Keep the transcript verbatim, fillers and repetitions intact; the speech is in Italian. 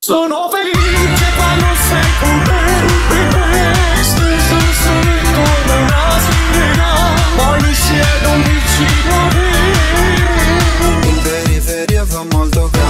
Sono felice quando sei con me, steso sotto una sirena, poi mi siedo vicino a me. In periferia fa molto caldo.